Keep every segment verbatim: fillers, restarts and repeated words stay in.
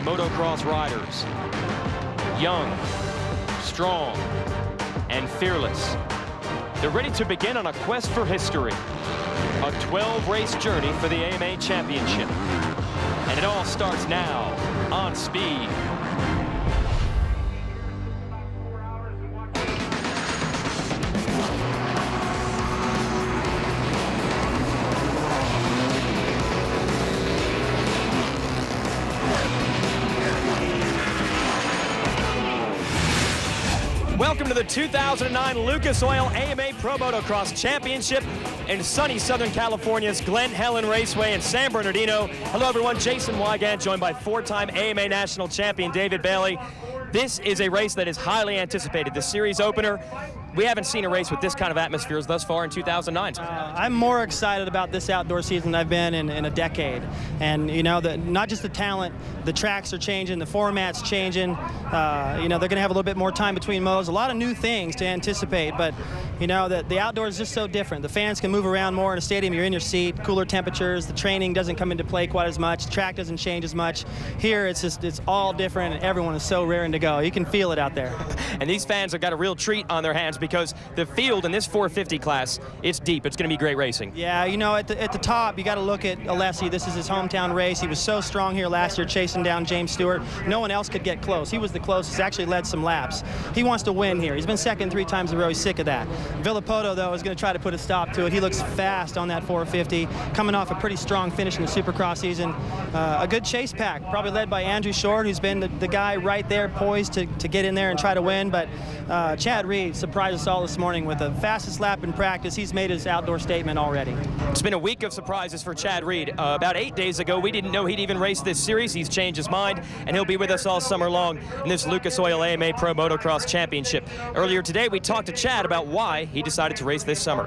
motocross riders. Young, strong, and fearless. They're ready to begin on a quest for history. A twelve race journey for the A M A Championship. And it all starts now on Speed. Welcome to the two thousand nine Lucas Oil A M A Pro Motocross Championship in sunny Southern California's Glen Helen Raceway in San Bernardino. Hello everyone, Jason Wygant, joined by four-time A M A National Champion David Bailey. This is a race that is highly anticipated. The series opener. We haven't seen a race with this kind of atmospheres thus far in two thousand nine. Uh, I'm more excited about this outdoor season than I've been in, in a decade. And, you know, the, not just the talent, the tracks are changing, the format's changing. Uh, you know, they're going to have a little bit more time between modes. A lot of new things to anticipate. But, you know, the, the outdoors is just so different. The fans can move around more in a stadium. You're in your seat, cooler temperatures. The training doesn't come into play quite as much. The track doesn't change as much. Here, it's just, it's all different, and everyone is so raring to go. You can feel it out there. And these fans have got a real treat on their hands, because the field in this four fifty class, it's deep. It's going to be great racing. Yeah, you know, at the, at the top, you got to look at Alessi. This is his hometown race. He was so strong here last year, chasing down James Stewart. No one else could get close. He was the closest, actually led some laps. He wants to win here. He's been second three times in a row. He's sick of that. Villopoto, though, is going to try to put a stop to it. He looks fast on that four fifty, coming off a pretty strong finish in the Supercross season. Uh, a good chase pack, probably led by Andrew Short, who's been the, the guy right there poised to, to get in there and try to win. But uh, Chad Reed surprised us all this morning with the fastest lap in practice. He's made his outdoor statement already. It's been a week of surprises for Chad Reed. Uh, about eight days ago, we didn't know he'd even race this series. He's changed his mind, and he'll be with us all summer long in this Lucas Oil A M A Pro Motocross Championship. Earlier today, we talked to Chad about why he decided to race this summer.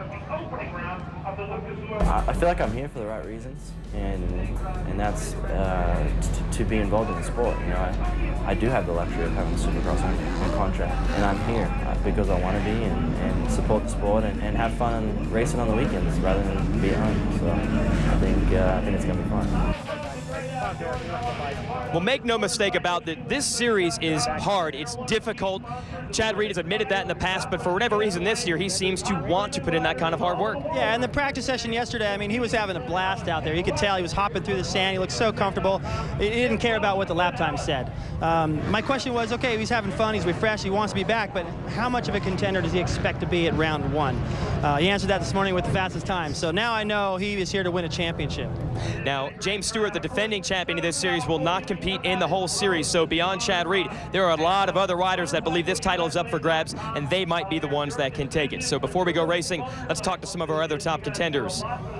I feel like I'm here for the right reasons, and and that's uh, to be involved in the sport. You know, I, I do have the luxury of having a Supercross on, on contract, and I'm here because I want to be and, and support the sport and, and have fun racing on the weekends rather than be at home. So I think uh, I think it's going to be fun. Well, make no mistake about it, this series is hard. It's difficult. Chad Reed has admitted that in the past, but for whatever reason this year, he seems to want to put in that kind of hard work. Yeah, and the practice session yesterday, I mean, he was having a blast out there. You could tell he was hopping through the sand. He looked so comfortable. He didn't care about what the lap time said. Um, my question was, okay, he's having fun, he's refreshed, he wants to be back, but how much of a contender does he expect to be at round one? Uh, he answered that this morning with the fastest time. So now I know he is here to win a championship. Now, James Stewart, the defending champion of this series, will not compete in the whole series. So beyond Chad Reed, there are a lot of other riders that believe this title is up for grabs, and they might be the ones that can take it. So before we go racing, let's talk to some of our other top contenders.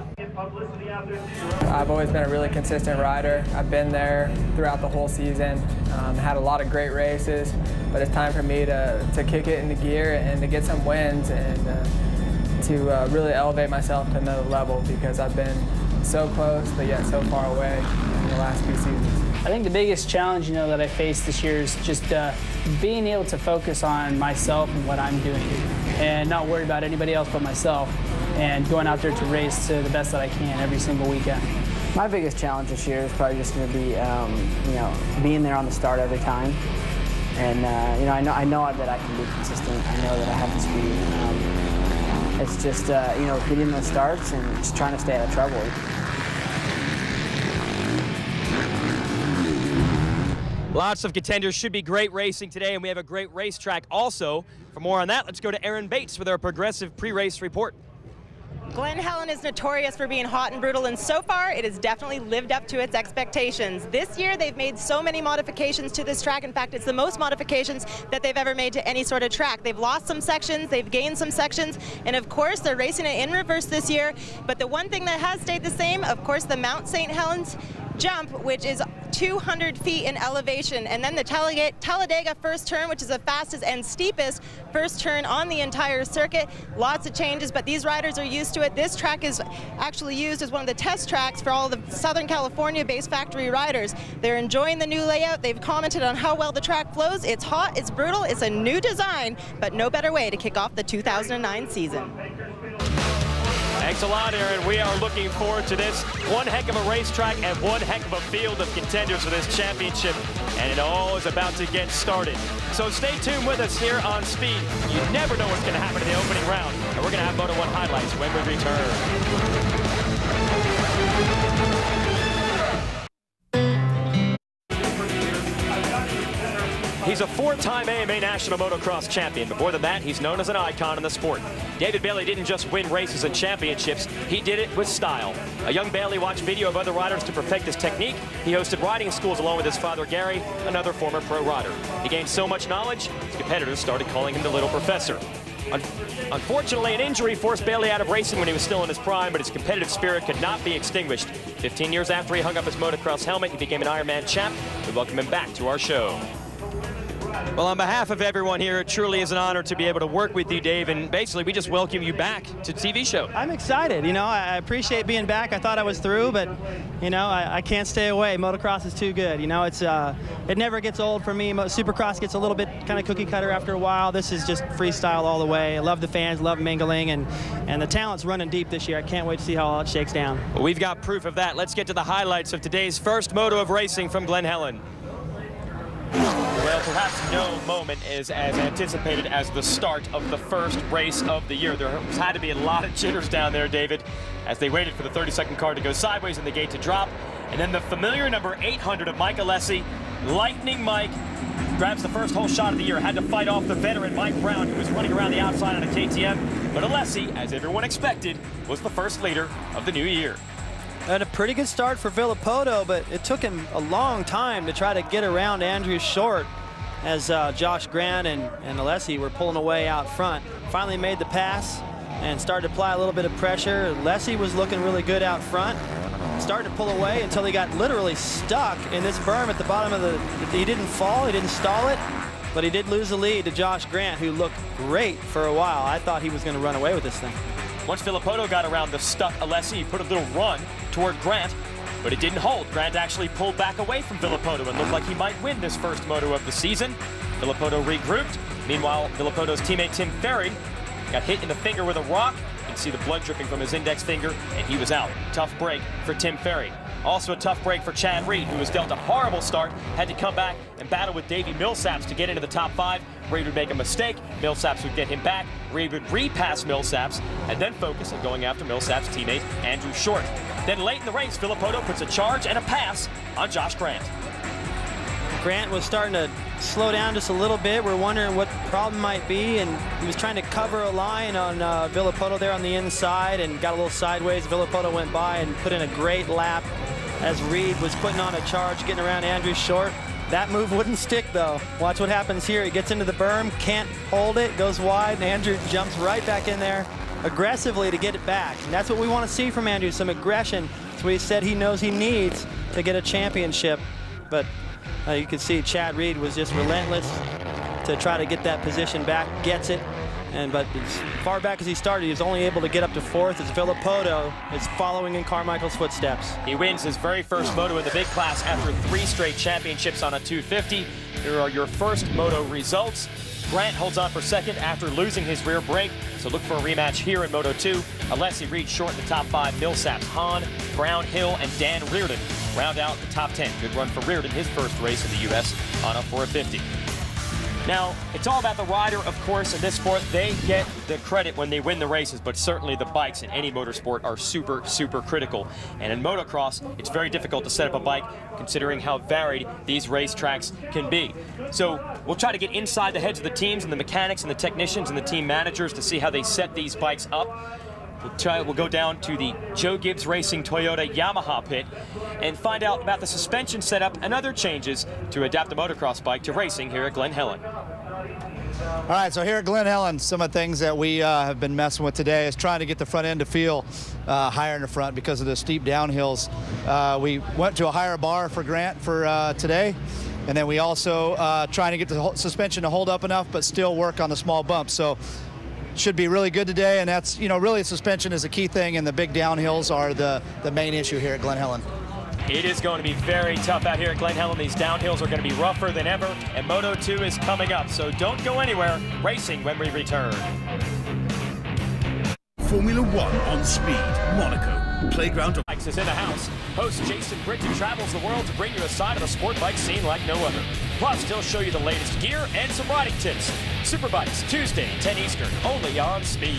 I've always been a really consistent rider. I've been there throughout the whole season, um, had a lot of great races, but it's time for me to, to kick it into gear and to get some wins and uh, to uh, really elevate myself to another level, because I've been so close but yet so far away in the last few seasons. I think the biggest challenge, you know, that I faced this year is just uh, being able to focus on myself and what I'm doing, and not worry about anybody else but myself, and going out there to race to the best that I can every single weekend. My biggest challenge this year is probably just going to be, um, you know, being there on the start every time, and uh, you know, I know I know that I can be consistent. I know that I have the speed. Um, it's just, uh, you know, getting those starts and just trying to stay out of trouble. Lots of contenders. Should be great racing today, and we have a great racetrack also. For more on that, let's go to Aaron Bates with our progressive pre-race report. Glen Helen is notorious for being hot and brutal, and so far it has definitely lived up to its expectations. This year they've made so many modifications to this track. In fact, it's the most modifications that they've ever made to any sort of track. They've lost some sections, they've gained some sections, and of course they're racing it in reverse this year. But the one thing that has stayed the same, of course, the Mount Saint Helens jump, which is two hundred feet in elevation, and then the Talladega first turn, which is the fastest and steepest first turn on the entire circuit. Lots of changes, but these riders are used to it. This track is actually used as one of the test tracks for all the Southern California-based factory riders. They're enjoying the new layout. They've commented on how well the track flows. It's hot, it's brutal, it's a new design, but no better way to kick off the two thousand nine season. Thanks a lot, Aaron. We are looking forward to this. One heck of a racetrack and one heck of a field of contenders for this championship, and it all is about to get started. So stay tuned with us here on Speed. You never know what's going to happen in the opening round, and we're going to have Moto one highlights when we return. He's a four-time A M A National Motocross Champion. But more than that, he's known as an icon in the sport. David Bailey didn't just win races and championships, he did it with style. A young Bailey watched video of other riders to perfect his technique. He hosted riding schools along with his father, Gary, another former pro rider. He gained so much knowledge, his competitors started calling him the Little Professor. Un Unfortunately, an injury forced Bailey out of racing when he was still in his prime, but his competitive spirit could not be extinguished. fifteen years after he hung up his motocross helmet, he became an Ironman champ. We welcome him back to our show. Well, on behalf of everyone here, it truly is an honor to be able to work with you, Dave, and basically we just welcome you back to T V show. I'm excited. You know, I appreciate being back. I thought I was through, but, you know, I, I can't stay away. Motocross is too good. You know, it's uh, it never gets old for me. Supercross gets a little bit kind of cookie cutter after a while. This is just freestyle all the way. I love the fans, love mingling, and, and the talent's running deep this year. I can't wait to see how all it shakes down. Well, we've got proof of that. Let's get to the highlights of today's first moto of racing from Glen Helen. Well, perhaps no moment is as anticipated as the start of the first race of the year. There had to be a lot of jitters down there, David, as they waited for the thirty second car to go sideways and the gate to drop. And then the familiar number eight hundred of Mike Alessi, Lightning Mike, grabs the first whole shot of the year. Had to fight off the veteran Mike Brown, who was running around the outside on a K T M. But Alessi, as everyone expected, was the first leader of the new year. And a pretty good start for Villopoto, but it took him a long time to try to get around Andrew Short as uh, Josh Grant and, and Alessi were pulling away out front. Finally made the pass and started to apply a little bit of pressure. Alessi was looking really good out front. Started to pull away until he got literally stuck in this berm at the bottom of the, he didn't fall, he didn't stall it, but he did lose the lead to Josh Grant, who looked great for a while. I thought he was going to run away with this thing. Once Villopoto got around the stuck Alessi, he put a little run toward Grant, but it didn't hold. Grant actually pulled back away from Villopoto and looked like he might win this first moto of the season. Villopoto regrouped. Meanwhile, Villopoto's teammate Tim Ferry got hit in the finger with a rock. You can see the blood dripping from his index finger, and he was out. Tough break for Tim Ferry. Also a tough break for Chad Reed, who was dealt a horrible start, had to come back and battle with Davi Millsaps to get into the top five. Reed would make a mistake, Millsaps would get him back, Reed would repass Millsaps, and then focus on going after Millsaps' teammate Andrew Short. Then late in the race, Villopoto puts a charge and a pass on Josh Grant. Grant was starting to slow down just a little bit. We're wondering what the problem might be, and he was trying to cover a line on uh, Villopoto there on the inside and got a little sideways. Villopoto went by and put in a great lap as Reed was putting on a charge, getting around Andrew Short. That move wouldn't stick, though. Watch what happens here. He gets into the berm, can't hold it, goes wide, and Andrew jumps right back in there aggressively to get it back. And that's what we want to see from Andrew, some aggression. That's what he said he knows he needs to get a championship. But uh, you can see Chad Reed was just relentless to try to get that position back, gets it. And but as far back as he started, he was only able to get up to fourth as Villopoto is following in Carmichael's footsteps. He wins his very first moto in the big class after three straight championships on a two fifty. Here are your first moto results. Grant holds on for second after losing his rear brake, so look for a rematch here in Moto two. Alessi Reed Short in the top five, Millsaps, Hahn, Brown, Hill, and Dan Reardon round out the top ten. Good run for Reardon, his first race in the U S on a four fifty. Now, it's all about the rider, of course, in this sport. They get the credit when they win the races, but certainly the bikes in any motorsport are super, super critical. And in motocross, it's very difficult to set up a bike considering how varied these racetracks can be. So we'll try to get inside the heads of the teams and the mechanics and the technicians and the team managers to see how they set these bikes up. We'll, try, we'll go down to the Joe Gibbs Racing Toyota Yamaha pit and find out about the suspension setup and other changes to adapt the motocross bike to racing here at Glen Helen. All right, so here at Glen Helen, some of the things that we uh, have been messing with today is trying to get the front end to feel uh, higher in the front because of the steep downhills. Uh, we went to a higher bar for Grant for uh, today, and then we also uh, trying to get the suspension to hold up enough but still work on the small bumps. So should be really good today, and that's, you know, really suspension is a key thing, and the big downhills are the, the main issue here at Glen Helen. It is going to be very tough out here at Glen Helen. These downhills are going to be rougher than ever, and Moto two is coming up, so don't go anywhere. Racing when we return. Formula One on Speed, Monaco. Playground of Bikes is in the house. Host Jason Britton travels the world to bring you a side of the sport bike scene like no other. Plus, he'll show you the latest gear and some riding tips. Superbikes, Tuesday, ten Eastern, only on Speed.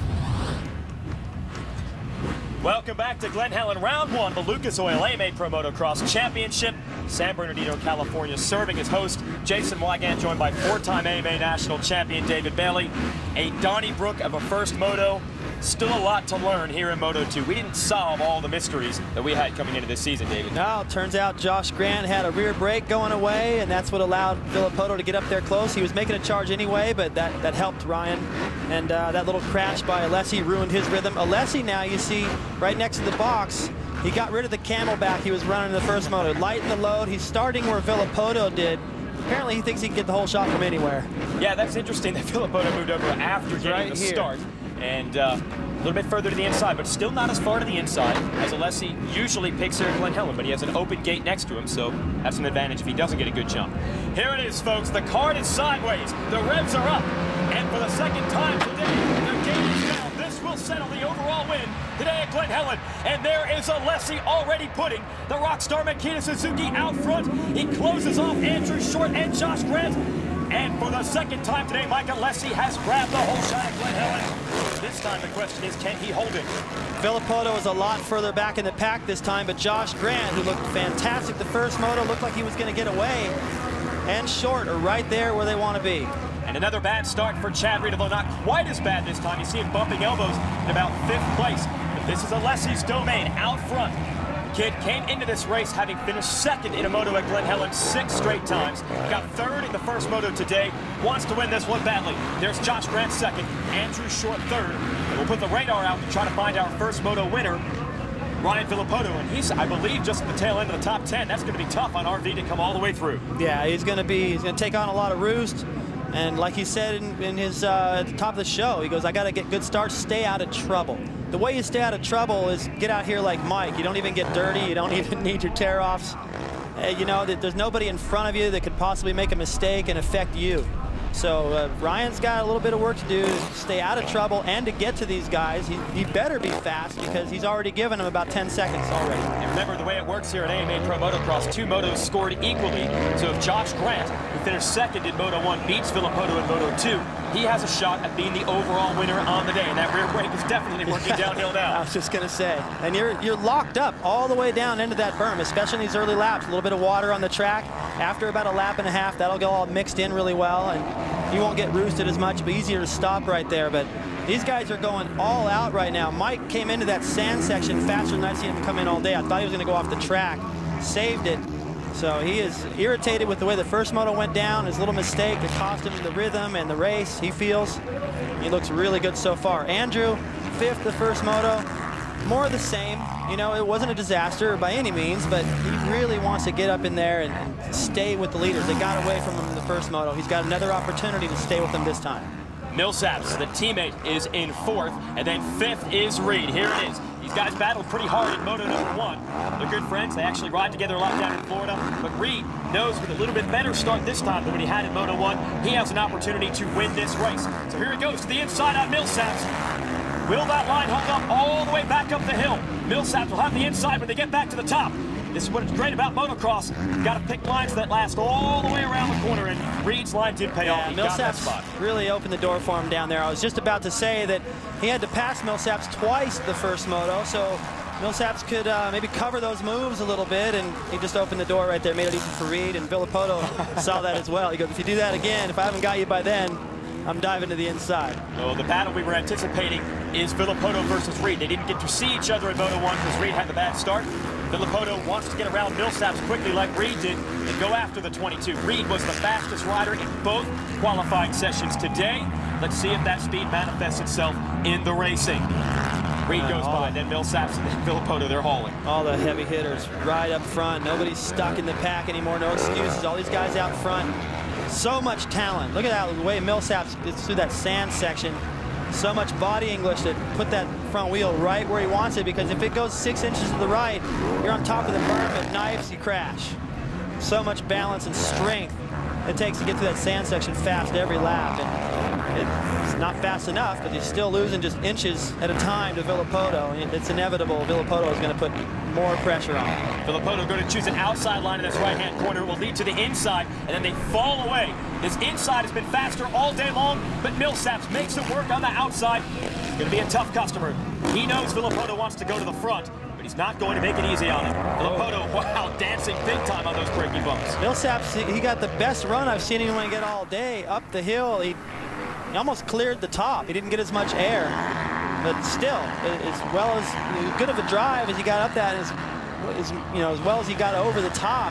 Welcome back to Glen Helen, round one, the Lucas Oil A M A Pro Motocross Championship. San Bernardino, California, serving as host. Jason Wygant, joined by four-time A M A national champion David Bailey. A Donnybrook of a first moto. Still a lot to learn here in Moto two. We didn't solve all the mysteries that we had coming into this season, David. No, it turns out Josh Grant had a rear brake going away, and that's what allowed Villopoto to get up there close. He was making a charge anyway, but that, that helped Ryan. And uh, that little crash by Alessi ruined his rhythm. Alessi now, you see, right next to the box, he got rid of the camelback he was running in the first moto. Lightened the load. He's starting where Villopoto did. Apparently, he thinks he can get the whole shot from anywhere. Yeah, that's interesting that Villopoto moved over after getting right the here. start. And uh, a little bit further to the inside, but still not as far to the inside as Alessi usually picks here at Glen Helen, but he has an open gate next to him, so that's an advantage if he doesn't get a good jump. Here it is, folks. The card is sideways. The revs are up. And for the second time today, the gate is down. This will settle the overall win today at Glen Helen. And there is Alessi already putting the Rockstar Makita Suzuki out front. He closes off Andrew Short and Josh Grant. And for the second time today, Mike Alessi has grabbed the whole shot at Glen Helen. This time the question is, can he hold it? Villopoto is a lot further back in the pack this time, but Josh Grant, who looked fantastic the first moto, looked like he was going to get away, and Short are right there where they want to be. And another bad start for Chad Reed, although not quite as bad this time. You see him bumping elbows in about fifth place. But this is Alessi's domain out front. Kid came into this race having finished second in a moto at Glen Helen six straight times. Got third in the first moto today. Wants to win this one badly. There's Josh Grant second, Andrew Short third. And we'll put the radar out to try to find our first moto winner, Ryan Villopoto, and he's, I believe, just at the tail end of the top ten. That's going to be tough on R V to come all the way through. Yeah, he's going to be, he's going to take on a lot of roost. And like he said in, in his uh, at the top of the show, he goes, I got to get good starts, stay out of trouble. The way you stay out of trouble is get out here like Mike. You don't even get dirty. You don't even need your tear-offs. Uh, you know, there's nobody in front of you that could possibly make a mistake and affect you. So uh, Ryan's got a little bit of work to do to stay out of trouble and to get to these guys. He, he better be fast because he's already given them about ten seconds already. And remember the way it works here at A M A Pro Motocross, two motos scored equally. So if Josh Grant, who finished second in Moto one, beats Villopoto in Moto two, he has a shot at being the overall winner on the day. And that rear brake is definitely working downhill now. I was just going to say. And you're, you're locked up all the way down into that berm, especially in these early laps. A little bit of water on the track. After about a lap and a half, that'll go all mixed in really well. And you won't get roosted as much, but easier to stop right there. But these guys are going all out right now. Mike came into that sand section faster than I've seen him come in all day. I thought he was going to go off the track, saved it. So he is irritated with the way the first moto went down. His little mistake, it cost him the rhythm and the race, he feels. He looks really good so far. Andrew, fifth the first moto. More of the same. You know, it wasn't a disaster by any means, but he really wants to get up in there and, and stay with the leaders. They got away from him in the first moto. He's got another opportunity to stay with them this time. Millsaps, the teammate, is in fourth, and then fifth is Reed. Here it is. These guys battled pretty hard in Moto number one. They're good friends. They actually ride together a lot down in Florida. But Reed knows with a little bit better start this time than what he had in Moto one, he has an opportunity to win this race. So here he goes to the inside on Millsaps. Will that line hold up all the way back up the hill? Millsaps will have the inside when they get back to the top. This is what is great about motocross. You've got to pick lines that last all the way around the corner, and Reed's line did pay off. Yeah, He got that Millsaps spot. really opened the door for him down there. I was just about to say that he had to pass Millsaps twice the first moto, so Millsaps could uh, maybe cover those moves a little bit, and he just opened the door right there, made it easy for Reed, and Villopoto saw that as well. He goes, if you do that again, if I haven't got you by then, I'm diving to the inside. Well, the battle we were anticipating is Villopoto versus Reed. They didn't get to see each other in Moto one because Reed had the bad start. Villopoto wants to get around Millsaps quickly like Reed did and go after the twenty-two. Reed was the fastest rider in both qualifying sessions today. Let's see if that speed manifests itself in the racing. Reed goes by, then Millsaps and then Villopoto, they're hauling. All the heavy hitters right up front. Nobody's stuck in the pack anymore. No excuses. All these guys out front. So much talent. Look at that, the way Millsaps gets through that sand section. So much body English to put that front wheel right where he wants it, because if it goes six inches to the right, you're on top of the berm. If knives, you crash. So much balance and strength it takes to get through that sand section fast every lap. And it's not fast enough because he's still losing just inches at a time to Villopoto. It's inevitable. Villopoto is going to put more pressure on. Villopoto going to choose an outside line in this right-hand corner. It will lead to the inside, and then they fall away. This inside has been faster all day long, but Millsaps makes it work on the outside. It's going to be a tough customer. He knows Villopoto wants to go to the front, but he's not going to make it easy on him. Villopoto, wow, dancing big time on those braking bumps. Millsaps, he got the best run I've seen anyone get all day. Up the hill, he, he almost cleared the top. He didn't get as much air, but still, as well as, as good of a drive as he got up that, as, as you know, as well as he got over the top,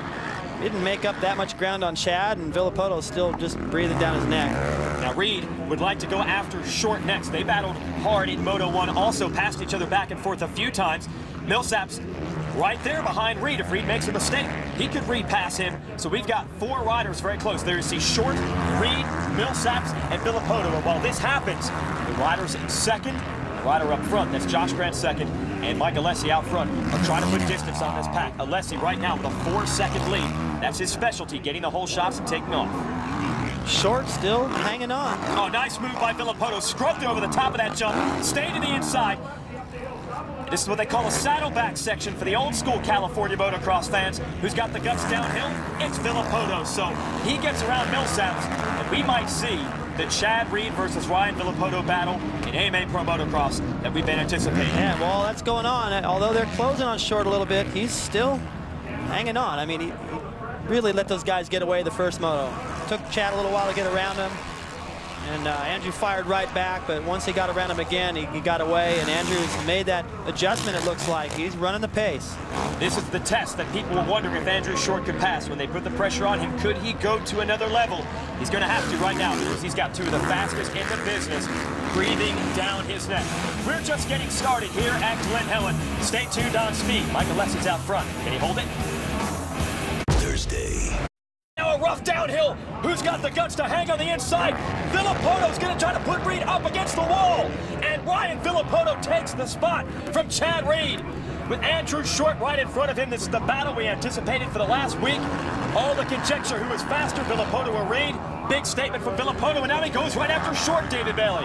didn't make up that much ground on Chad, and Villopoto still just breathing down his neck. Now Reed would like to go after Short next. They battled hard in Moto one, also passed each other back and forth a few times. Millsaps right there behind Reed. If Reed makes a mistake, he could repass him. So we've got four riders very close. There you see Short, Reed, Millsaps, and Villopoto. And while this happens, the riders in second, the rider up front, that's Josh Grant second, and Mike Alessi out front are trying to put distance on this pack. Alessi right now with a four-second lead. That's his specialty, getting the whole shots and taking off. Short still hanging on. Oh, nice move by Villopoto. Scrubbed it over the top of that jump, stayed to the inside. This is what they call a saddleback section for the old school California motocross fans. Who's got the guts downhill? It's Villopoto. So he gets around Millsaps, and we might see the Chad Reed versus Ryan Villopoto battle in A M A Pro Motocross that we've been anticipating. Yeah, well, that's going on. Although they're closing on Short a little bit, he's still hanging on. I mean, he, he really let those guys get away the first moto. Took Chad a little while to get around him. And uh, Andrew fired right back, but once he got around him again, he, he got away, and Andrew's made that adjustment, it looks like. He's running the pace. This is the test that people were wondering if Andrew Short could pass. When they put the pressure on him, could he go to another level? He's going to have to right now because he's got two of the fastest in the business breathing down his neck. We're just getting started here at Glen Helen. Stay tuned on speed. Mike Alessi's out front. Can he hold it? Thursday. Now a rough downhill. Who's got the guts to hang on the inside? Villopoto's going to try to put Reed up against the wall. And Ryan Villopoto takes the spot from Chad Reed. With Andrew Short right in front of him, this is the battle we anticipated for the last week. All the conjecture who was faster, Villopoto or Reed. Big statement from Villopoto, and now he goes right after Short, David Bailey.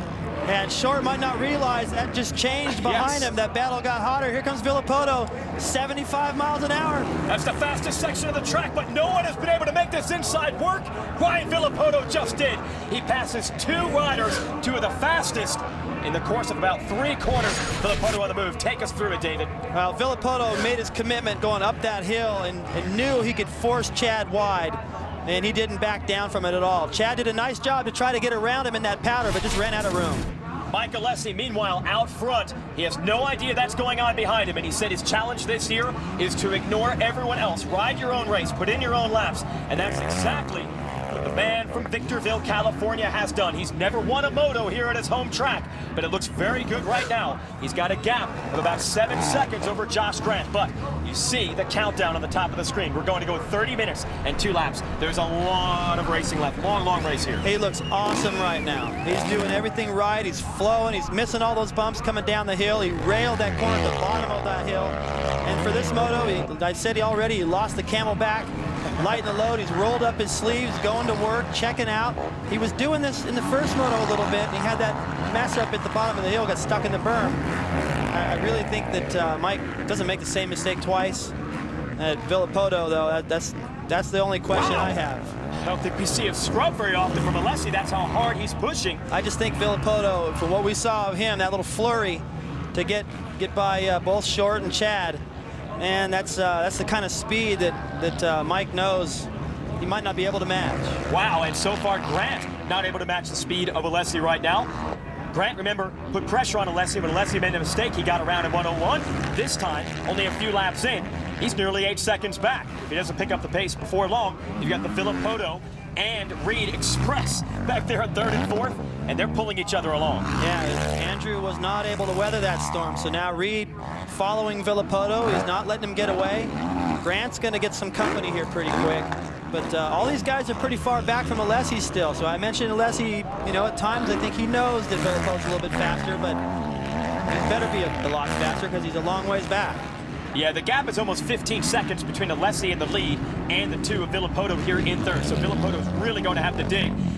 And Short might not realize that just changed behind yes. him. That battle got hotter. Here comes Villopoto, seventy-five miles an hour. That's the fastest section of the track, but no one has been able to make this inside work. Ryan Villopoto just did. He passes two riders, two of the fastest in the course of about three corners. Villopoto on the move. Take us through it, David. Well, Villopoto made his commitment going up that hill and, and knew he could force Chad wide. And he didn't back down from it at all. Chad did a nice job to try to get around him in that powder, but just ran out of room. Mike Alessi, meanwhile, out front. He has no idea that's going on behind him, and he said his challenge this year is to ignore everyone else. Ride your own race, put in your own laps, and that's exactly what the man from Victorville, California has done. He's never won a moto here at his home track, but it looks very good right now. He's got a gap of about seven seconds over Josh Grant, but you see the countdown on the top of the screen. We're going to go thirty minutes and two laps. There's a lot of racing left. Long, long race here. He looks awesome right now. He's doing everything right. He's flowing. He's missing all those bumps coming down the hill. He railed that corner at the bottom of that hill. And for this moto, he, I said he already, he lost the camelback. Lighten the load. He's rolled up his sleeves, going to work, checking out. He was doing this in the first moto a little bit, and he had that mess up at the bottom of the hill, got stuck in the berm. I, I really think that uh, Mike doesn't make the same mistake twice. At Villopoto, though, that, that's that's the only question wow. I have. I don't think we see a scrub very often from Alessi. That's how hard he's pushing. I just think Villopoto, from what we saw of him, that little flurry to get get by uh, both Short and Chad, and that's uh, that's the kind of speed that that uh, Mike knows he might not be able to match. Wow, and so far Grant not able to match the speed of Alessi right now. Grant, remember, put pressure on Alessi. When Alessi made a mistake, he got around at one oh one. This time, only a few laps in, he's nearly eight seconds back. If he doesn't pick up the pace before long, you've got the Villopoto and Reed Express back there at third and fourth, and they're pulling each other along. Yeah, Andrew was not able to weather that storm, so now Reed following Villopoto. He's not letting him get away. Grant's going to get some company here pretty quick. But uh, all these guys are pretty far back from Alessi still. So I mentioned Alessi, you know, at times I think he knows that Villopoto's a little bit faster, but he better be a, a lot faster because he's a long ways back. Yeah, the gap is almost fifteen seconds between Alessi in the lead and the two of Villopoto here in third. So Villopoto's really going to have to dig.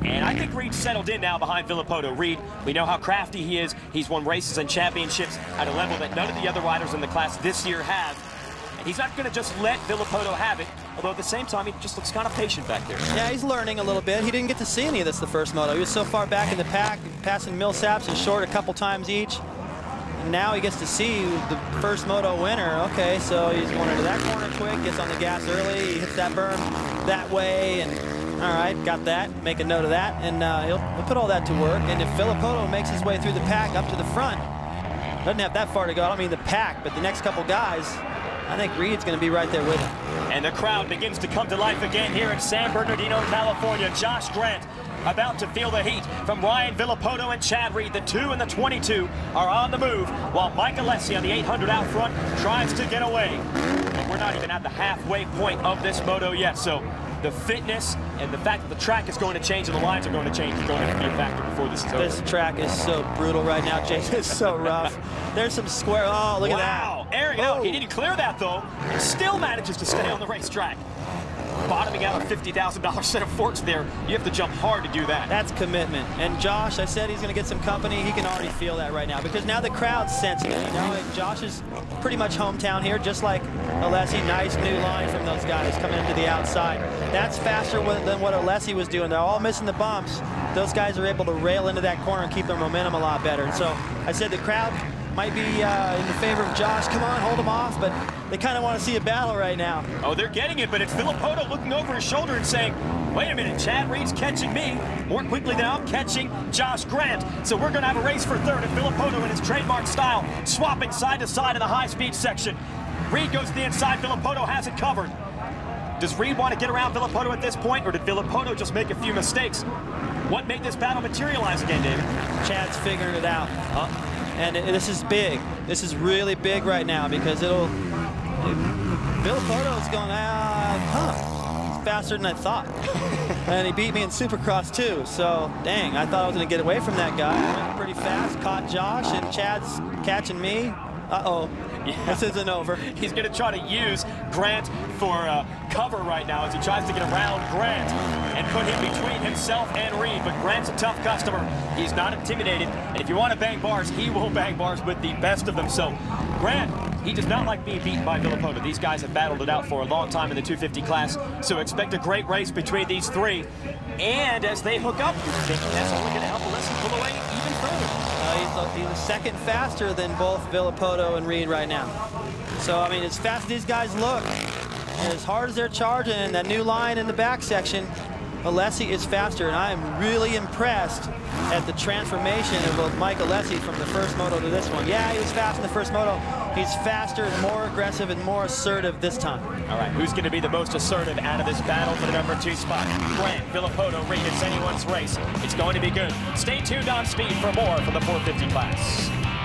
And I think Reed settled in now behind Villopoto. Reed, we know how crafty he is. He's won races and championships at a level that none of the other riders in the class this year have. And he's not going to just let Villopoto have it, although at the same time, he just looks kind of patient back there. Yeah, he's learning a little bit. He didn't get to see any of this the first moto. He was so far back in the pack, passing Millsaps and Short a couple times each. And now he gets to see the first moto winner. Okay, so he's going into that corner quick, gets on the gas early, he hits that berm that way, and all right, got that. Make a note of that, and uh, he'll, he'll put all that to work. And if Villopoto makes his way through the pack up to the front, doesn't have that far to go. I don't mean the pack, but the next couple guys, I think Reed's going to be right there with him. And the crowd begins to come to life again here in San Bernardino, California. Josh Grant about to feel the heat from Ryan Villopoto and Chad Reed. The two and the twenty-two are on the move, while Mike Alessi on the eight hundred out front tries to get away. But we're not even at the halfway point of this moto yet, so the fitness and the fact that the track is going to change and the lines are going to change is going to be a factor before this is over. This track is so brutal right now, Jason. It's so rough. There's some square. Oh, look wow. at that. Wow, airing out. He didn't clear that, though. He still manages to stay on the racetrack. Bottoming out a fifty thousand dollar set of forks there. You have to jump hard to do that. That's commitment. And Josh, I said he's going to get some company. He can already feel that right now because now the crowd's sensing it. You know, and Josh is pretty much hometown here, just like Alessi. Nice new line from those guys coming into the outside. That's faster than what Alessi was doing. They're all missing the bumps. Those guys are able to rail into that corner and keep their momentum a lot better. And so I said the crowd might be uh, in the favor of Josh. Come on, hold him off, but they kind of want to see a battle right now. Oh, they're getting it, but it's Villopoto looking over his shoulder and saying, wait a minute, Chad Reed's catching me more quickly than I'm catching Josh Grant. So we're going to have a race for third, and Villopoto in his trademark style, swapping side to side in the high-speed section. Reed goes to the inside, Villopoto has it covered. Does Reed want to get around Villopoto at this point, or did Villopoto just make a few mistakes? What made this battle materialize again, David? Chad's figuring it out. Uh, And this is big. This is really big right now because it'll. Villopoto's going, ah, huh, faster than I thought. And he beat me in Supercross too. So, dang, I thought I was going to get away from that guy. I went pretty fast, caught Josh, and Chad's catching me. Uh-oh. Yeah. This isn't over. He's going to try to use Grant for uh, cover right now as he tries to get around Grant and put him between himself and Reed. But Grant's a tough customer. He's not intimidated. And if you want to bang bars, he will bang bars with the best of them. So Grant, he does not like being beaten by Villopoto. These guys have battled it out for a long time in the two fifty class. So expect a great race between these three. And as they hook up, you think that's only going to help Alessi pull away even further. Uh, he's, he's a second faster than both Villopoto and Reed right now. So, I mean, as fast as these guys look, and as hard as they're charging, and that new line in the back section, Alessi is faster, and I am really impressed at the transformation of Mike Alessi from the first moto to this one. Yeah, he was fast in the first moto. He's faster and more aggressive and more assertive this time. All right, who's going to be the most assertive out of this battle for the number two spot? Grant, Villopoto, Reed, it's anyone's race. It's going to be good. Stay tuned on Speed for more from the four fifty class.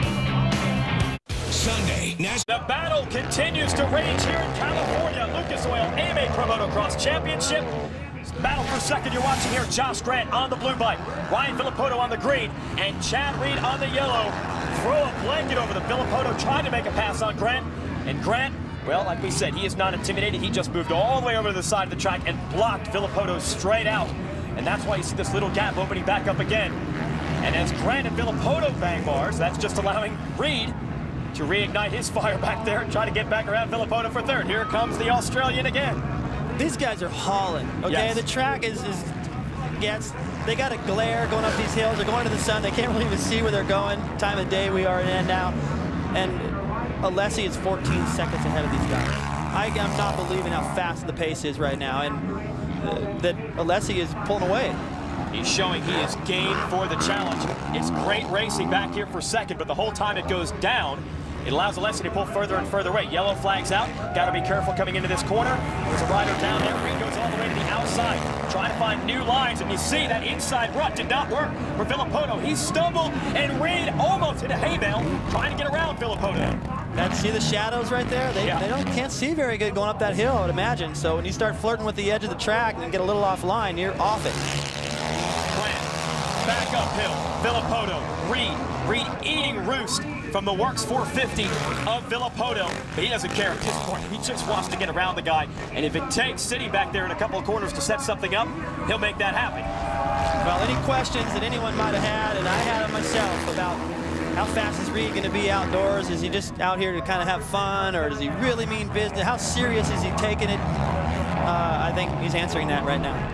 Sunday, the battle continues to rage here in California. Lucas Oil A M A Pro Motocross Championship. Battle for second, you're watching here. Josh Grant on the blue bike, Ryan Villopoto on the green, and Chad Reed on the yellow. Throw a blanket over the Villopoto, trying to make a pass on Grant. And Grant, well, like we said, he is not intimidated. He just moved all the way over to the side of the track and blocked Villopoto straight out. And that's why you see this little gap opening back up again. And as Grant and Villopoto bang bars, that's just allowing Reed to reignite his fire back there and try to get back around Villopoto for third. Here comes the Australian again. These guys are hauling, okay? Yes. The track is, is gets, they got a glare going up these hills. They're going to the sun. They can't really even see where they're going. Time of day we are in now. And Alessi is fourteen seconds ahead of these guys. I, I'm not believing how fast the pace is right now. And uh, that Alessi is pulling away. He's showing he is game for the challenge. It's great racing back here for second, but the whole time it goes down, it allows Alessi to pull further and further away. Yellow flags out. Got to be careful coming into this corner. There's a rider down there. Reed goes all the way to the outside, trying to find new lines. And you see that inside rut did not work for Villopoto. He stumbled, and Reed almost hit a hay bale trying to get around Villopoto. That's, see the shadows right there? They, yeah. they don't can't see very good going up that hill, I would imagine. So when you start flirting with the edge of the track and get a little offline, you're off it. Grant, back uphill. Villopoto, Reed, Reed eating roost from the Works four fifty of Villopoto. But he doesn't care at this point. He just wants to get around the guy. And if it takes sitting back there in a couple of corners to set something up, he'll make that happen. Well, any questions that anyone might have had, and I had them myself, about how fast is Reed going to be outdoors? Is he just out here to kind of have fun, or does he really mean business? How serious is he taking it? Uh, I think he's answering that right now.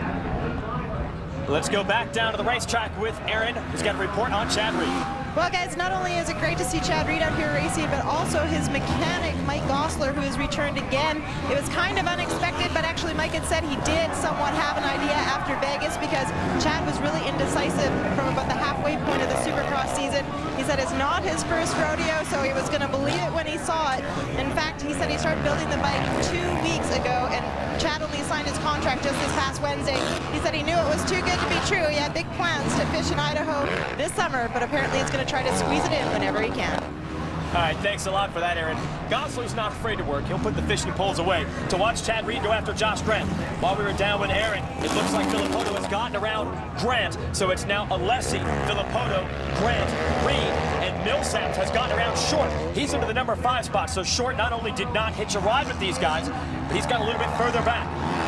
Let's go back down to the racetrack with Aaron, who's got a report on Chad Reed. Well, guys, not only is it great to see Chad Reed out here racing, but also his mechanic, Mike Gosler, who has returned again. It was kind of unexpected, but actually Mike had said he did somewhat have an idea after Vegas, because Chad was really indecisive from about the halfway point of the Supercross season. He said it's not his first rodeo, so he was going to believe it when he saw it. In fact, he said he started building the bike two weeks ago, and Chad only signed his contract just this past Wednesday. He said he knew it was too good to be true. He had big plans to fish in Idaho this summer, but apparently it's going to try to squeeze it in whenever he can. All right, thanks a lot for that, Aaron. Gosler's not afraid to work. He'll put the fishing poles away to watch Chad Reed go after Josh Grant. While we were down with Aaron, it looks like Villopoto has gotten around Grant, so it's now Alessi, Villopoto, Grant, Reed, and Millsaps has gotten around Short. He's into the number five spot, so Short not only did not hitch a ride with these guys, but he's got a little bit further back.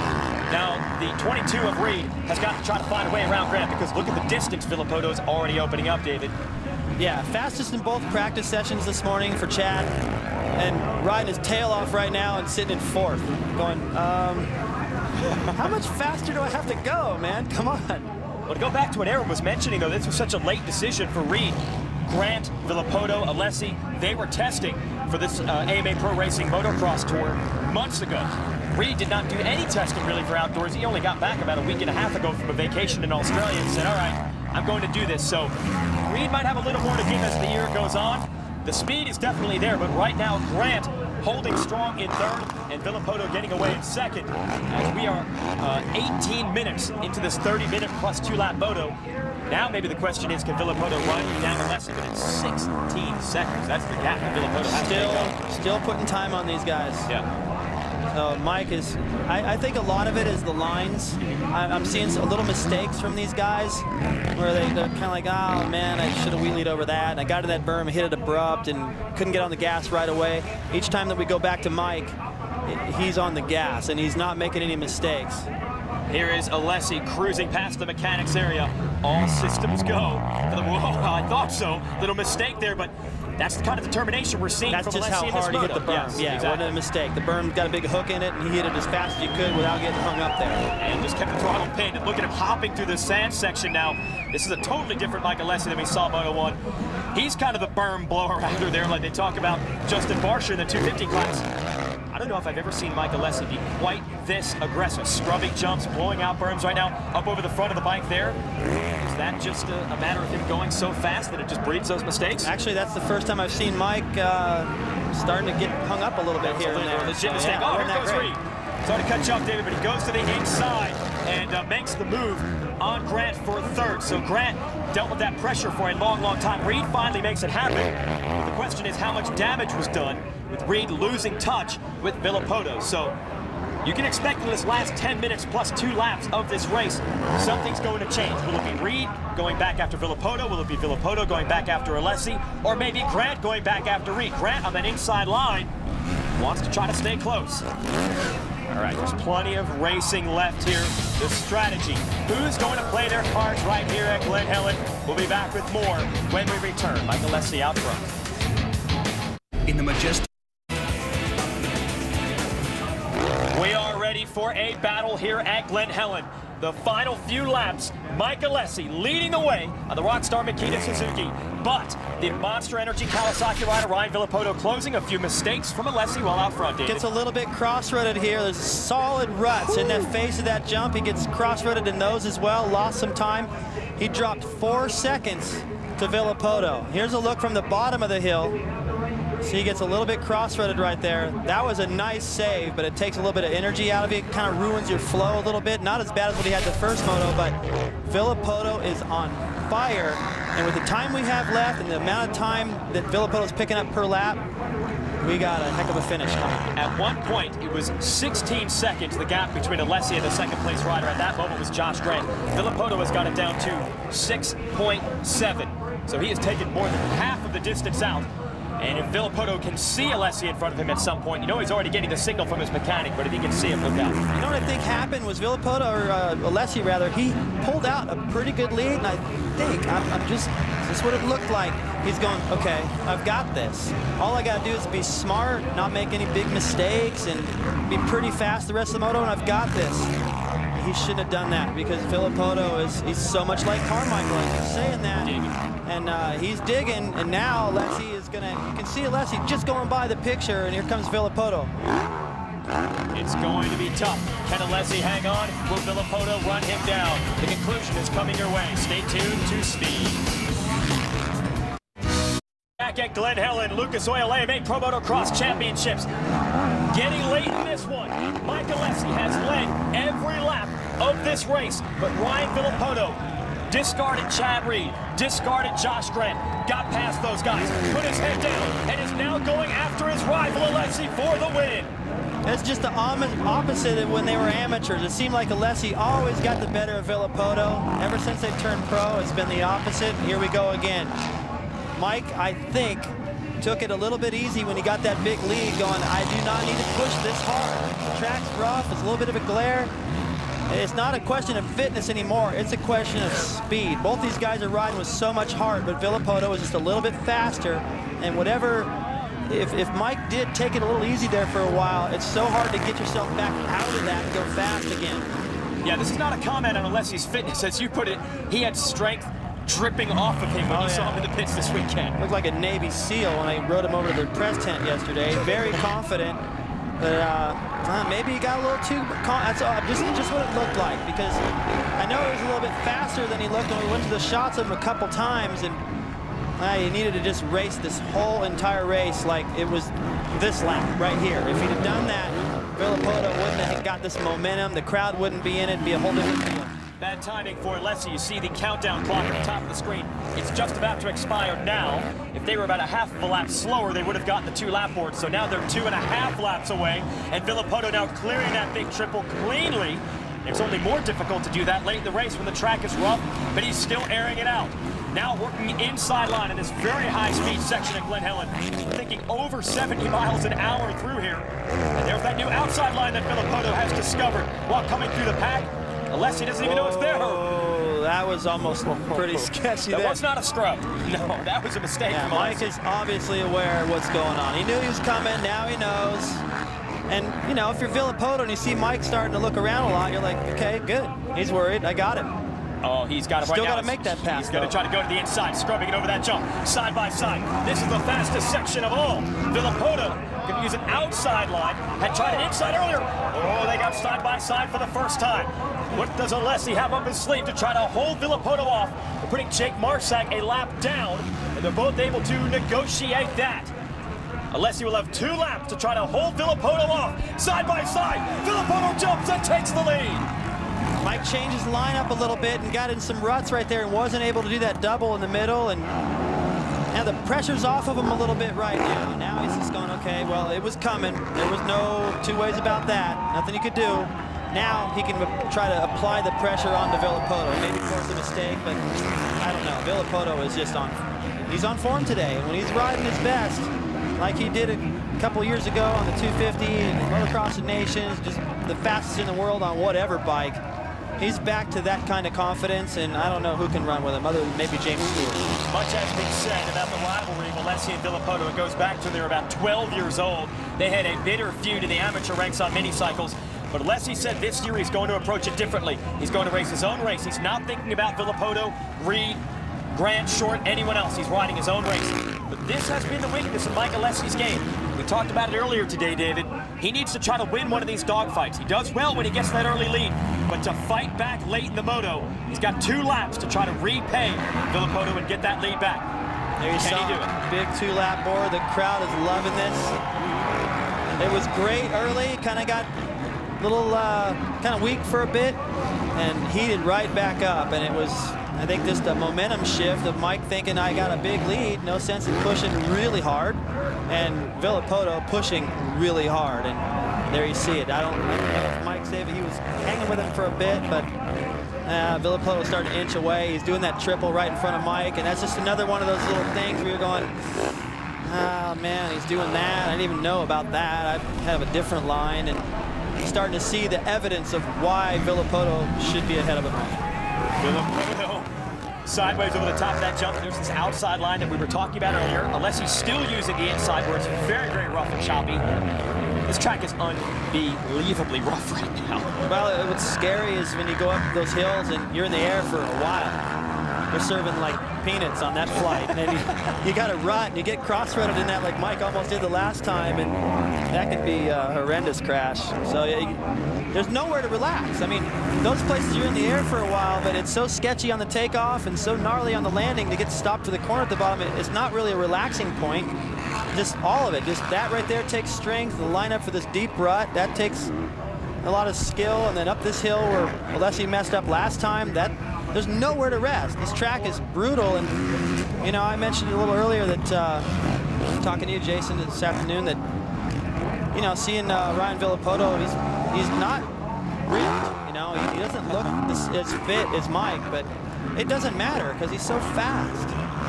Now, the twenty-two of Reed has got to try to find a way around Grant, because look at the distance Villopoto is already opening up, David. Yeah, fastest in both practice sessions this morning for Chad, and riding his tail off right now and sitting in fourth. Going, um, how much faster do I have to go, man? Come on. Well, to go back to what Aaron was mentioning, though, this was such a late decision for Reed. Grant, Villopoto, Alessi, they were testing for this uh, A M A Pro Racing Motocross Tour months ago. Reed did not do any testing really for outdoors. He only got back about a week and a half ago from a vacation in Australia and said, all right, I'm going to do this. So Reed might have a little more to give as the year goes on. The speed is definitely there, but right now Grant holding strong in third and Villopoto getting away in second. As we are uh, eighteen minutes into this thirty minute plus two lap moto. Now maybe the question is, can Villopoto run down the lesson? But it's sixteen seconds. That's the gap that Villopoto has Still, to make up. still putting time on these guys. Yeah. Uh, Mike is, I, I think a lot of it is the lines. I, I'm seeing a little mistakes from these guys where they, they're kind of like, oh man, I should have wheelied over that. And I got to that berm, hit it abrupt, and couldn't get on the gas right away. Each time that we go back to Mike, it, he's on the gas and he's not making any mistakes. Here is Alessi cruising past the mechanics area. All systems go. Whoa, I thought so. Little mistake there, but that's the kind of determination we're seeing That's from just Alessi how in this hard he hit moto. the berm. Yes, yeah, exactly. it wasn't a mistake. The berm got a big hook in it, and he hit it as fast as he could without getting hung up there. And just kept the throttle pinned. And look at him hopping through the sand section now. This is a totally different Mike Alessi than we saw Moto one. He's kind of the berm blower rounder there, like they talk about Justin Barsher in the two fifty class. I don't know if I've ever seen Mike Alessi be quite this aggressive. Scrubbing jumps, blowing out berms right now, up over the front of the bike there. Is that just a, a matter of him going so fast that it just breeds those mistakes? Actually, that's the first time I've seen Mike uh, starting to get hung up a little bit here and there. Legit So, mistake. yeah, Oh, wasn't here that goes great. Reed. Sorry to cut you off, David, but he goes to the inside and uh, makes the move on Grant for third. So Grant dealt with that pressure for a long, long time. Reed finally makes it happen. The question is how much damage was done with Reed losing touch with Villopoto. So you can expect in this last ten minutes plus two laps of this race, something's going to change. Will it be Reed going back after Villopoto? Will it be Villopoto going back after Alessi? Or maybe Grant going back after Reed? Grant on that inside line wants to try to stay close. All right, there's plenty of racing left here. The strategy. Who's going to play their cards right here at Glen Helen? We'll be back with more when we return. Mike Alessi out front. In the majestic. We are ready for a battle here at Glen Helen. The final few laps, Mike Alessi leading the way on the Rockstar Makita Suzuki. But the Monster Energy Kawasaki rider Ryan Villopoto closing a few mistakes from Alessi while out front, David. Gets a little bit cross-rutted here. There's solid ruts in that face of that jump. He gets cross-rutted in those as well, lost some time. He dropped four seconds to Villopoto. Here's a look from the bottom of the hill. So he gets a little bit cross-rutted right there. That was a nice save, but it takes a little bit of energy out of it. It kind of ruins your flow a little bit. Not as bad as what he had the first moto, but Villopoto is on fire. And with the time we have left and the amount of time that Villopoto's picking up per lap, we got a heck of a finish coming. At one point, it was sixteen seconds, the gap between Alessi and the second place rider. At that moment was Josh Grant. Villopoto has got it down to six point seven. So he has taken more than half of the distance out. And if Villopoto can see Alessi in front of him at some point, you know he's already getting the signal from his mechanic, but if he can see him, look out. You know what I think happened was Villopoto, or uh, Alessi rather, he pulled out a pretty good lead, and I think, I'm, I'm just, this is what it looked like. He's going, okay, I've got this. All I got to do is be smart, not make any big mistakes, and be pretty fast the rest of the moto, and I've got this. He shouldn't have done that, because Villopoto is he's so much like Carmichael. I keep saying that. And uh, he's digging, and now Alessi is going to, you can see Alessi just going by the picture, and here comes Villopoto. It's going to be tough. Can Alessi hang on? Will Villopoto run him down? The conclusion is coming your way. Stay tuned to Speed. Back at Glen Helen, Lucas Oil A M A Pro Motocross Championships. Getting late in this one. Mike Alessi has led every lap of this race, but Ryan Villopoto discarded Chad Reed, discarded Josh Grant, got past those guys, put his head down, and is now going after his rival Alessi for the win. That's just the opposite of when they were amateurs. It seemed like Alessi always got the better of Villopoto. Ever since they turned pro, it's been the opposite. Here we go again. Mike, I think, took it a little bit easy when he got that big lead, going, I do not need to push this hard. The track's rough, it's a little bit of a glare. It's not a question of fitness anymore, it's a question of speed. Both these guys are riding with so much heart, but Villopoto is just a little bit faster, and whatever, if, if Mike did take it a little easy there for a while, it's so hard to get yourself back out of that and go fast again. Yeah, this is not a comment on Alessi's fitness. As you put it, he had strength dripping off of him when oh, you yeah. saw him in the pits this weekend. Looked like a Navy SEAL when I rode him over to the press tent yesterday. Very confident, but uh, uh, maybe he got a little too. That's all, just just what it looked like, because I know he was a little bit faster than he looked when we went to the shots of him a couple times, and uh, he needed to just race this whole entire race like it was this lap right here. If he'd have done that, Villopoto wouldn't have got this momentum. The crowd wouldn't be in it. It'd be a whole different deal. Bad timing for Alessi. You see the countdown clock at the top of the screen. It's just about to expire now. If they were about a half of a lap slower, they would have gotten the two lap board. So now they're two and a half laps away, and Villopoto now clearing that big triple cleanly. It's only more difficult to do that late in the race when the track is rough, but he's still airing it out. Now working inside line in this very high-speed section at Glen Helen. Thinking over seventy miles an hour through here. And there's that new outside line that Villopoto has discovered while coming through the pack. Alessi doesn't even know it's there. Oh, that was almost pretty sketchy That there. was not a scrub. No, that was a mistake. Yeah, Mike is obviously aware of what's going on. He knew he was coming, now he knows. And, you know, if you're Villopoto and you see Mike starting to look around a lot, you're like, okay, good. He's worried. I got him. Oh, he's got it right now. Still got to make that pass. He's going to try to go to the inside, scrubbing it over that jump, side by side. This is the fastest section of all. Villopoto going to use an outside line. Had tried an inside earlier. Oh, they got side by side for the first time. What does Alessi have up his sleeve to try to hold Villopoto off? They're putting Jake Marsack a lap down, and they're both able to negotiate that. Alessi will have two laps to try to hold Villopoto off. Side by side, Villopoto jumps and takes the lead. Mike changed his lineup a little bit and got in some ruts right there and wasn't able to do that double in the middle, and now the pressure's off of him a little bit right now. Now he's just going, okay, well, it was coming. There was no two ways about that. Nothing he could do. Now he can try to apply the pressure on the Villopoto. Maybe force a mistake, but I don't know. Villopoto is just on, he's on form today. And when he's riding his best, like he did a couple years ago on the two fifty and Motocross of Nations, just the fastest in the world on whatever bike, he's back to that kind of confidence, and I don't know who can run with him other than maybe James Stewart. Much has been said about the rivalry of Alessi and Villopoto. It goes back to they were about twelve years old. They had a bitter feud in the amateur ranks on minicycles. But Alessi said this year he's going to approach it differently. He's going to race his own race. He's not thinking about Villopoto, Reed, Grant, Short, anyone else. He's riding his own race. But this has been the weakness of Mike Alessi's game. We talked about it earlier today, David. He needs to try to win one of these dogfights. He does well when he gets that early lead, but to fight back late in the moto, he's got two laps to try to repay Villopoto and get that lead back. There you Can saw he do it? Big two-lap board. The crowd is loving this. It was great early. Kind of got a little uh, kind of weak for a bit, and heated right back up. And it was, I think, just a momentum shift of Mike thinking, I got a big lead. No sense in pushing really hard. And Villopoto pushing really hard, and there you see it. I don't, I don't know if Mike said he was hanging with him for a bit, but uh, Villopoto starting to inch away. He's doing that triple right in front of Mike, and that's just another one of those little things where you're going, Oh, man, he's doing that. I didn't even know about that. I have a different line, and I'm starting to see the evidence of why Villopoto should be ahead of him. Villopoto sideways over the top of that jump. There's this outside line that we were talking about earlier. Alessi's still using the inside where it's very, very rough and choppy. This track is unbelievably rough right now. Well, what's scary is when you go up those hills and you're in the air for a while. They're serving like peanuts on that flight, and then you, you got to rut, and you get cross-rutted in that like Mike almost did the last time, and that could be a horrendous crash. So yeah, you, there's nowhere to relax. I mean, those places you're in the air for a while, but it's so sketchy on the takeoff and so gnarly on the landing to get stopped to the corner at the bottom. It's not really a relaxing point. Just all of it. Just that right there takes strength. The lineup for this deep rut, that takes a lot of skill, and then up this hill where Alessi messed up last time, that there's nowhere to rest. This track is brutal, and you know, I mentioned a little earlier that uh, talking to you, Jason, this afternoon, that you know, seeing uh, Ryan Villopoto, he's he's not ripped. You know, he, he doesn't look as, as fit as Mike, but it doesn't matter because he's so fast.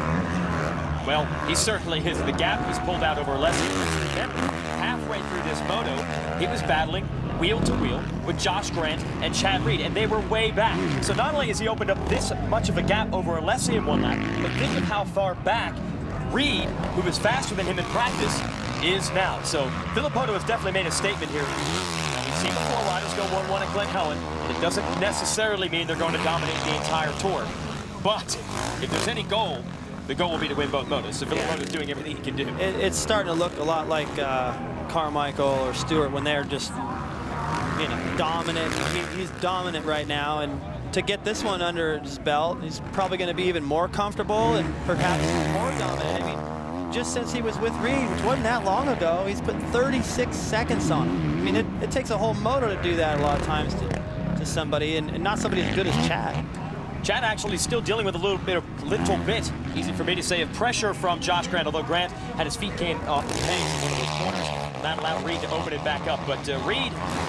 Well, he certainly is. The gap he's pulled out over Alessi. Remember, halfway through this moto, he was battling wheel to wheel with Josh Grant and Chad Reed, and they were way back. So not only has he opened up this much of a gap over Alessi in one lap, but think of how far back Reed, who was faster than him in practice, is now. So Villopoto has definitely made a statement here. We've seen before riders go one one at Glen Helen, and it doesn't necessarily mean they're going to dominate the entire tour. But if there's any goal, the goal will be to win both motos. So Villopoto is doing everything he can do. It, it's starting to look a lot like uh, Carmichael or Stewart when they're just, you know, dominant. I mean, he's dominant right now, and to get this one under his belt, he's probably going to be even more comfortable and perhaps more dominant. I mean, just since he was with Reed, which wasn't that long ago, he's put thirty-six seconds on him. I mean, it, it takes a whole moto to do that a lot of times to, to somebody, and, and not somebody as good as Chad. Chad actually still dealing with a little bit, of, little bit, easy for me to say, of pressure from Josh Grant, although Grant had his feet came off the pace in one of those corners. That allowed Reed to open it back up. But uh, Reed,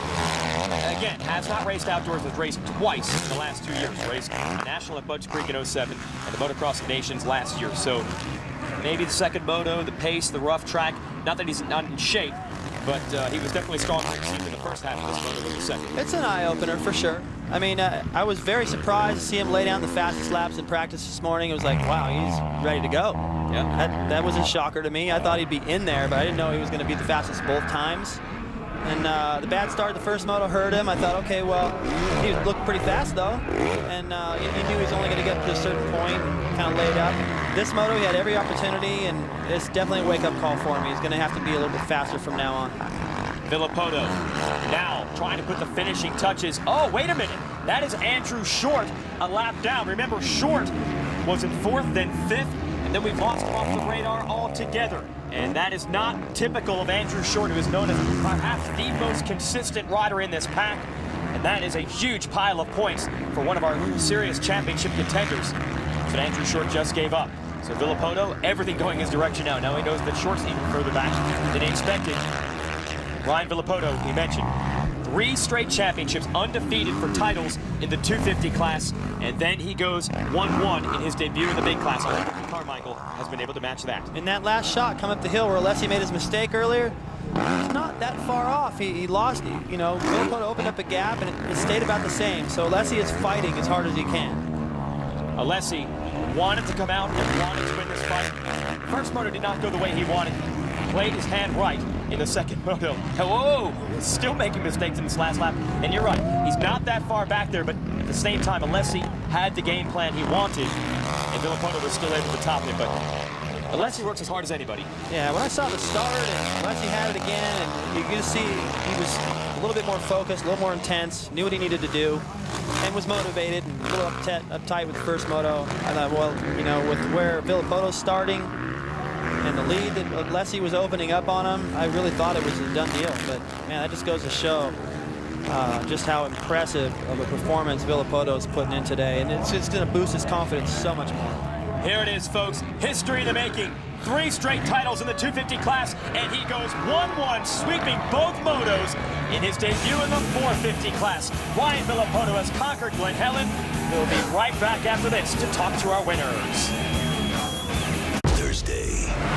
again, has not raced outdoors, has raced twice in the last two years. Raced National at Budge Creek in oh seven and the Motocross of Nations last year. So maybe the second moto, the pace, the rough track, not that he's not in shape, but uh, he was definitely stronger in the first half of this moto than the second. It's an eye-opener for sure. I mean, uh, I was very surprised to see him lay down the fastest laps in practice this morning. It was like, wow, he's ready to go. Yeah. That, that was a shocker to me. I thought he'd be in there, but I didn't know he was going to be the fastest both times. And uh, the bad start, the first moto hurt him. I thought, okay, well, he looked pretty fast though, and uh, he, he knew he was only going to get to a certain point and kind of laid up. This moto, he had every opportunity, and it's definitely a wake-up call for him. He's going to have to be a little bit faster from now on. Villopoto now trying to put the finishing touches. Oh, wait a minute. That is Andrew Short a lap down. Remember, Short was in fourth, then fifth, and then we've lost him off the radar altogether. And that is not typical of Andrew Short, who is known as perhaps the most consistent rider in this pack. And that is a huge pile of points for one of our serious championship contenders. But Andrew Short just gave up. So Villopoto, everything going his direction now. Now he knows that Short's even further back than he expected. Ryan Villopoto, we mentioned, three straight championships, undefeated for titles in the two fifty class, and then he goes one one in his debut in the big class. Carmichael has been able to match that. In that last shot, come up the hill where Alessi made his mistake earlier, he's not that far off. He, he lost, you know, Villopoto opened up a gap, and it, it stayed about the same. So Alessi is fighting as hard as he can. Alessi wanted to come out and wanted to win this fight. First moto did not go the way he wanted. Played his hand right in the second moto. Whoa, still making mistakes in this last lap. And you're right, he's not that far back there, but at the same time, Alessi had the game plan he wanted, and Villopoto was still able to top it. But Alessi works as hard as anybody. Yeah, when I saw the start, and Alessi had it again, and you could see he was a little bit more focused, a little more intense, knew what he needed to do, and was motivated, and a little uptight, uptight with the first moto. I thought, well, you know, with where Villopoto's starting, and the lead that Alessi was opening up on him, I really thought it was a done deal. But, man, that just goes to show uh, just how impressive of a performance Villopoto's putting in today. And it's just going to boost his confidence so much more. Here it is, folks. History in the making. Three straight titles in the two fifty class, and he goes one one, sweeping both motos in his debut in the four fifty class. Ryan Villopoto has conquered Glen Helen. We'll be right back after this to talk to our winners.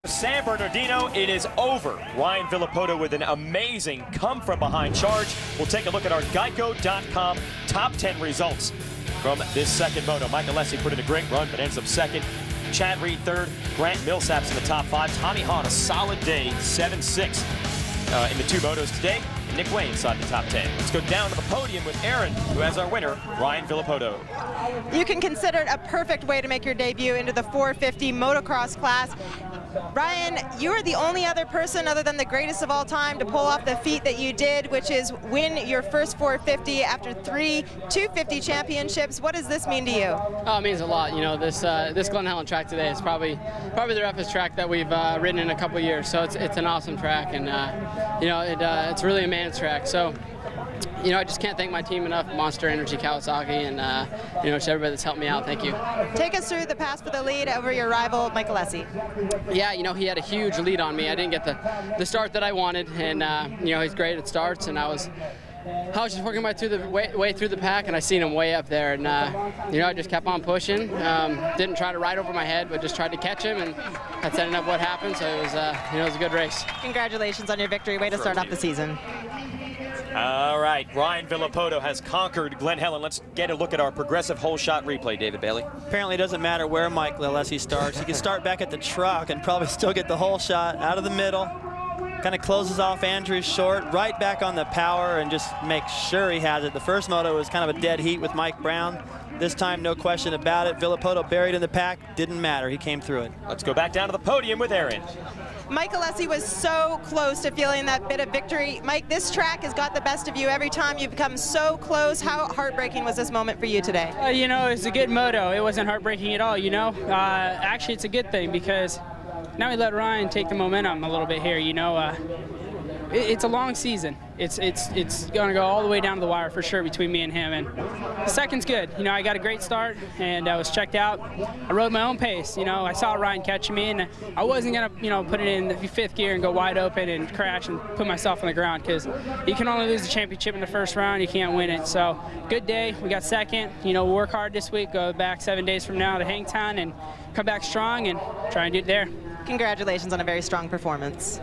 San Bernardino, it is over. Ryan Villopoto with an amazing come-from-behind charge. We'll take a look at our Geico dot com top ten results from this second moto. Mike Alessi put in a great run, but ends up second. Chad Reed third. Grant Millsaps in the top five. Tommy Hahn, a solid day, seven six uh, in the two motos today. And Nick Way inside the top ten. Let's go down to the podium with Aaron, who has our winner, Ryan Villopoto. You can consider it a perfect way to make your debut into the four fifty motocross class. Ryan, you are the only other person other than the greatest of all time to pull off the feat that you did, which is win your first four fifty after three two fifty championships. What does this mean to you? Oh, it means a lot. You know, this uh, this Glen Helen track today is probably probably the roughest track that we've uh, ridden in a couple years. So it's it's an awesome track, and uh, you know, it uh, it's really a man's track. So. You know, I just can't thank my team enough, Monster Energy, Kawasaki, and, uh, you know, to everybody that's helped me out. Thank you. Take us through the pass for the lead over your rival, Mike Alessi. Yeah, you know, he had a huge lead on me. I didn't get the, the start that I wanted, and, uh, you know, he's great at starts, and I was I was just working my through the way, way through the pack, and I seen him way up there, and, uh, you know, I just kept on pushing. Um, didn't try to ride over my head, but just tried to catch him, and that's ended up what happened, so it was, uh, you know, it was a good race. Congratulations on your victory. Way to start off the season. All right, Ryan Villopoto has conquered Glen Helen. Let's get a look at our progressive whole shot replay, David Bailey. Apparently it doesn't matter where Mike Alessi starts. He can start back at the truck and probably still get the whole shot out of the middle. Kind of closes off Andrew's short, right back on the power, and just makes sure he has it. The first moto was kind of a dead heat with Mike Brown. This time, no question about it. Villopoto buried in the pack. Didn't matter. He came through it. Let's go back down to the podium with Aaron. Mike Alessi was so close to feeling that bit of victory. Mike, this track has got the best of you every time. You've become so close. How heartbreaking was this moment for you today? Uh, you know, it's a good moto. It wasn't heartbreaking at all, you know. Uh, actually, it's a good thing because now we let Ryan take the momentum a little bit here, you know. Uh, it, it's a long season. It's it's it's going to go all the way down to the wire for sure between me and him. And the second's good. You know, I got a great start and I was checked out. I rode my own pace. You know, I saw Ryan catching me, and I wasn't going to, you know, put it in the fifth gear and go wide open and crash and put myself on the ground, because you can only lose the championship in the first round. You can't win it. So good day. We got second. You know, work hard this week. Go back seven days from now to Hangtown and come back strong and try and do it there. Congratulations on a very strong performance.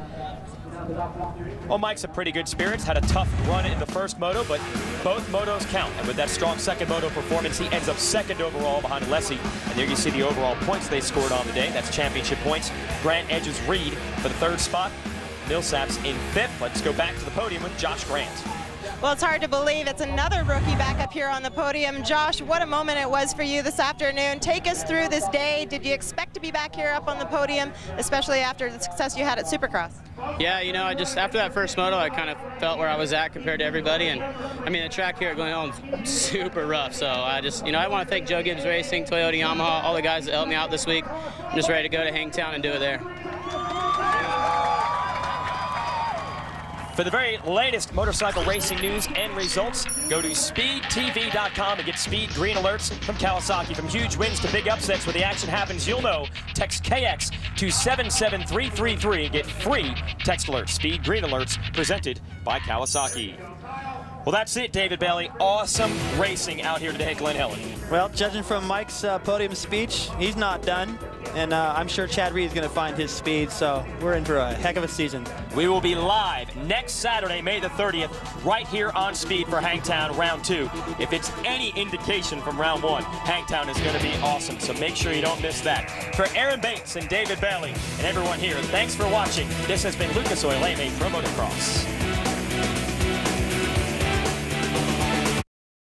Well, Mike's a pretty good spirits. Had a tough run in the first moto, but both motos count. And with that strong second moto performance, he ends up second overall behind Alessi. And there you see the overall points they scored on the day. That's championship points. Grant edges Reed for the third spot. Millsaps in fifth. Let's go back to the podium with Josh Grant. Well, it's hard to believe it's another rookie back up here on the podium. Josh, what a moment it was for you this afternoon. Take us through this day. Did you expect to be back here up on the podium, especially after the success you had at Supercross? Yeah, you know, I just, after that first moto, I kind of felt where I was at compared to everybody. And, I mean, the track here at Glen Helen's super rough. So I just, you know, I want to thank Joe Gibbs Racing, Toyota, Yamaha, all the guys that helped me out this week. I'm just ready to go to Hangtown and do it there. For the very latest motorcycle racing news and results, go to speed T V dot com and get speed green alerts from Kawasaki. From huge wins to big upsets, where the action happens, you'll know. Text K X to seven seven three three three and get free text alerts. Speed green alerts presented by Kawasaki. Well, that's it, David Bailey. Awesome racing out here today at Glen Helen. Well, judging from Mike's uh, podium speech, he's not done. And uh, I'm sure Chad Reed is going to find his speed, so we're in for a heck of a season. We will be live next Saturday, May the thirtieth, right here on Speed for Hangtown Round two. If it's any indication from Round one, Hangtown is going to be awesome, so make sure you don't miss that. For Aaron Bates and David Bailey and everyone here, thanks for watching. This has been Lucas Oil A M A Pro Motocross.